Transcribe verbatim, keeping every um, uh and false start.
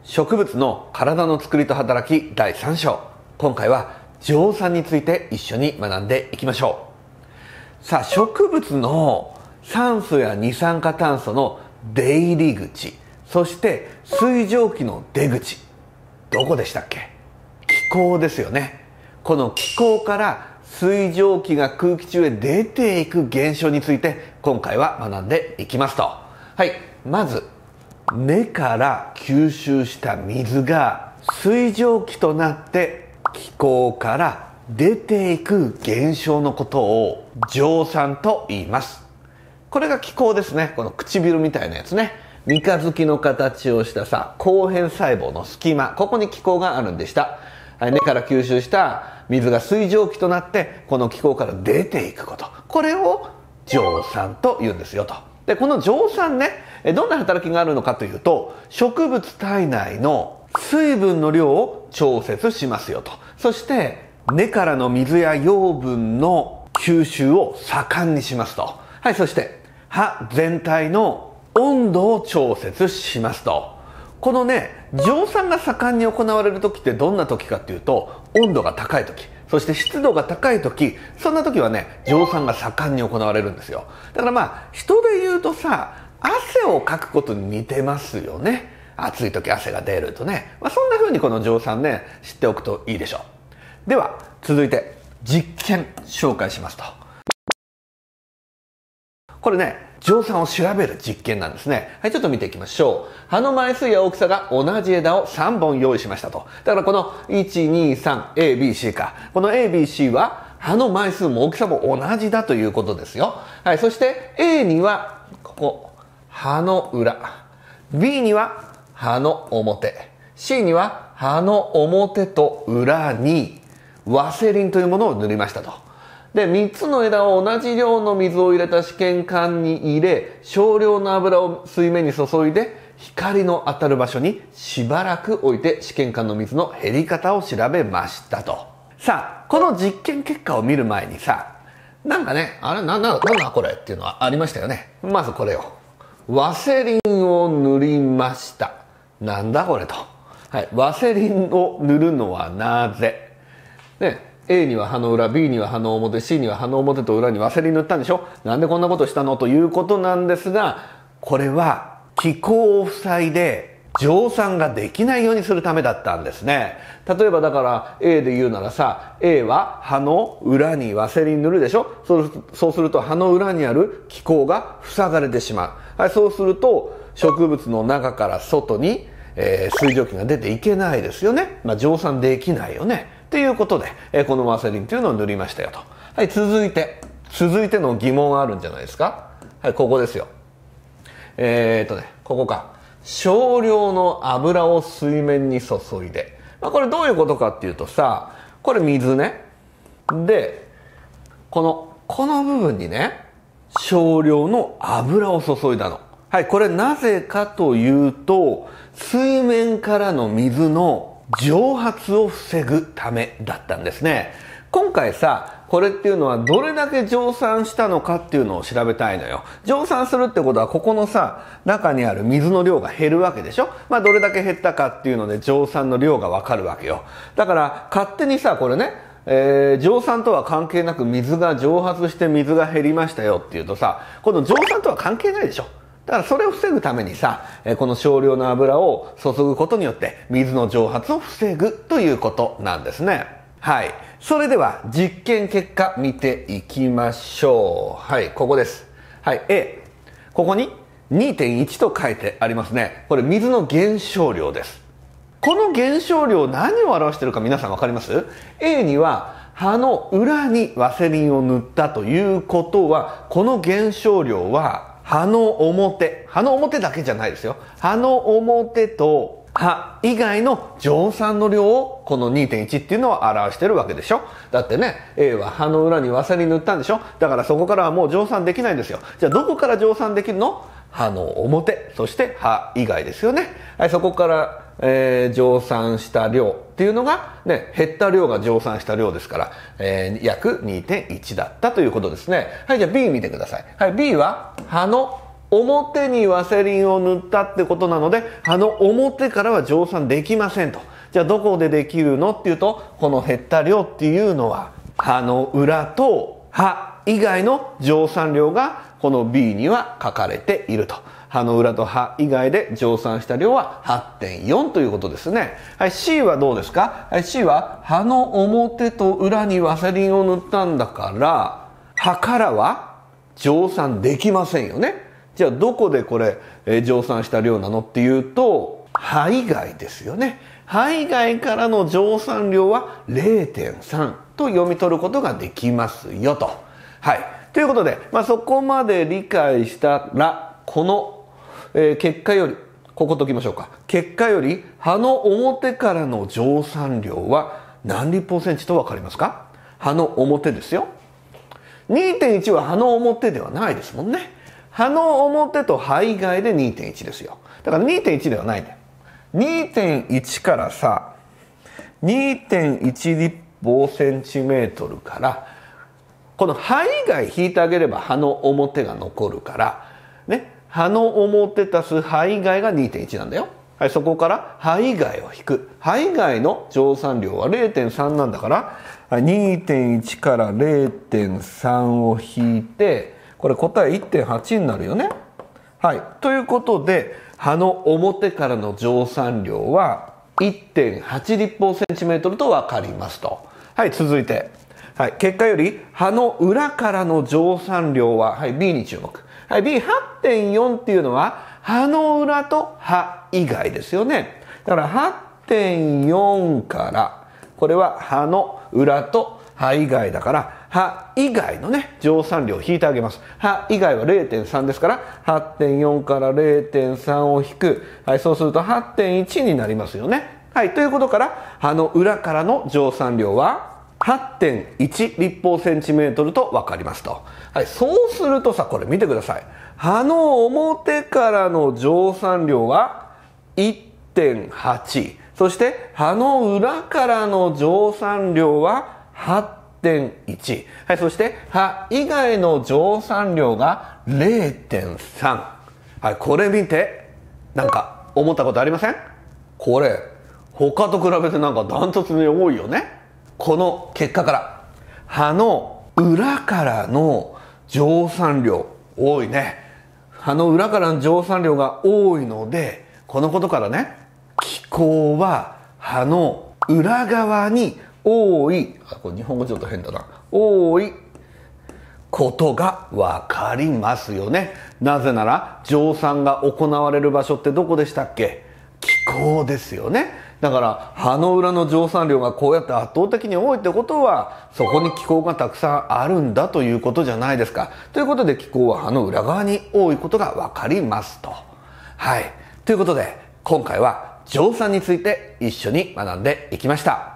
植物の体の作りと働きだいさん章。今回は蒸散について一緒に学んでいきましょう。さあ、植物の酸素や二酸化炭素の出入り口、そして水蒸気の出口、どこでしたっけ？気孔ですよね。この気孔から水蒸気が空気中へ出ていく現象について今回は学んでいきますと。はい、まず根から吸収した水が水蒸気となって気孔から出ていく現象のことを蒸散と言います。これが気孔ですね。この唇みたいなやつね。三日月の形をしたさ、後辺細胞の隙間、ここに気孔があるんでした。根から吸収した水が水蒸気となってこの気孔から出ていくこと、これを蒸散と言うんですよと。で、この蒸散ね、どんな働きがあるのかというと、植物体内の水分の量を調節しますよと。そして根からの水や養分の吸収を盛んにしますと。はい、そして葉全体の温度を調節しますと。このね、蒸散が盛んに行われる時ってどんな時かっていうと、温度が高い時、そして湿度が高い時、そんな時はね、蒸散が盛んに行われるんですよ。だからまあ人で言うとさ、汗をかくことに似てますよね。暑い時汗が出るとね、まあ、そんな風にこの蒸散ね、知っておくといいでしょう。では続いて実験紹介しますと。これね、蒸散を調べる実験なんですね。はい、ちょっと見ていきましょう。葉の枚数や大きさが同じ枝をさんぼん用意しましたと。だからこのいち、に、さん、エー、ビー、シー か。この エー、ビー、シー は葉の枚数も大きさも同じだということですよ。はい、そして A にはここ葉の裏、B には葉の表、C には葉の表と裏にワセリンというものを塗りましたと。で、みっつの枝を同じ量の水を入れた試験管に入れ、少量の油を水面に注いで、光の当たる場所にしばらく置いて試験管の水の減り方を調べましたと。さあ、この実験結果を見る前にさ、なんかね、あれ、な、な、なんだこれっていうのはありましたよね。まずこれを。ワセリンを塗りました。なんだこれと。はい。ワセリンを塗るのはなぜ？ね。A には葉の裏、B には葉の表、C には葉の表と裏にワセリン塗ったんでしょ？なんでこんなことしたのということなんですが、これは気孔を塞いで蒸散ができないようにするためだったんですね。例えばだから A で言うならさ、A は葉の裏にワセリン塗るでしょ？そうする、そうすると葉の裏にある気孔が塞がれてしまう。はい、そうすると植物の中から外に、えー、水蒸気が出ていけないですよね。まあ、蒸散できないよね。ということで、えー、このワセリンというのを塗りましたよと。はい、続いて、続いての疑問あるんじゃないですか？はい、ここですよ。えーっとね、ここか。少量の油を水面に注いで。まあ、これどういうことかっていうとさ、これ水ね。で、この、この部分にね、少量の油を注いだの。はい、これなぜかというと、水面からの水の蒸発を防ぐためだったんですね。今回さ、これっていうのはどれだけ蒸散したのかっていうのを調べたいのよ。蒸散するってことはここのさ、中にある水の量が減るわけでしょ？まあどれだけ減ったかっていうので蒸散の量がわかるわけよ。だから勝手にさ、これね、えー、蒸散とは関係なく水が蒸発して水が減りましたよっていうとさ、この蒸散とは関係ないでしょ？だからそれを防ぐためにさ、この少量の油を注ぐことによって水の蒸発を防ぐということなんですね。はい。それでは実験結果見ていきましょう。はい、ここです。はい、A。ここに にてんいち と書いてありますね。これ水の減少量です。この減少量何を表しているか皆さんわかります？ A には葉の裏にワセリンを塗ったということは、この減少量は葉の表、葉の表だけじゃないですよ。葉の表と葉以外の蒸散の量をこの にてんいち っていうのを表してるわけでしょ。だってね、A は葉の裏にワセリン塗ったんでしょ。だからそこからはもう蒸散できないんですよ。じゃあどこから蒸散できるの？葉の表、そして葉以外ですよね。はい、そこから、えー、蒸散した量っていうのが、ね、減った量が蒸散した量ですから、えー、約 にてんいち だったということですね。はい、じゃあ B 見てください。はい、B は葉の表にワセリンを塗ったってことなので、葉の表からは蒸散できませんと。じゃあどこでできるのっていうと、この減った量っていうのは葉の裏と葉以外の蒸散量がこの ビー には書かれていると。葉の裏と葉以外で蒸散した量は はちてんよん ということですね。はい、C はどうですか？はい、C は葉の表と裏にワセリンを塗ったんだから葉からは蒸散できませんよね。じゃあどこでこれ、えー、蒸散した量なのっていうと葉以外ですよね。葉以外からの蒸散量は れいてんさん と読み取ることができますよと。はい。ということで、まあ、そこまで理解したらこのえー、結果より、ここ解きましょうか。結果より葉の表からの蒸散量は何立方センチと分かりますか？葉の表ですよ。にてんいち は葉の表ではないですもんね。葉の表と葉以外で にてんいち ですよ。だから にてんいち ではないんだよ。にてんいち からさ、にてんいち 立方センチメートルから、この葉以外引いてあげれば葉の表が残るから、ね。葉の表足す葉以外が にてんいち なんだよ。はい、そこから葉以外を引く。葉以外の蒸散量は れいてんさん なんだから、にてんいち から れいてんさん を引いて、これ答え いってんはち になるよね。はい。ということで、葉の表からの蒸散量は いってんはち 立方センチメートルと分かりますと。はい、続いて。はい、結果より葉の裏からの蒸散量は、はい、ビー に注目。はい、ビーはちてんよん っていうのは葉の裏と葉以外ですよね。だから はちてんよん からこれは葉の裏と葉以外だから葉以外のね蒸散量を引いてあげます。葉以外は れいてんさん ですから はちてんよん から れいてんさん を引く。はい、そうすると はちてんいち になりますよね。はい、ということから葉の裏からの蒸散量ははちてんいち 立方センチメートルと分かりますと。はい、そうするとさ、これ見てください。葉の表からの蒸散量は いってんはち。そして葉の裏からの蒸散量は はちてんいち。はい、そして葉以外の蒸散量が れいてんさん。はい、これ見て、なんか思ったことありません？これ、他と比べてなんかダントツに多いよね。この結果から葉の裏からの蒸散量多いね。葉の裏からの蒸散量が多いので、このことからね、気孔は葉の裏側に多い、あ、これ日本語ちょっと変だな、多いことがわかりますよね。なぜなら蒸散が行われる場所ってどこでしたっけ？気孔ですよね。だから葉の裏の蒸散量がこうやって圧倒的に多いってことは、そこに気孔がたくさんあるんだということじゃないですか。ということで気孔は葉の裏側に多いことがわかりますと。はい。ということで今回は蒸散について一緒に学んでいきました。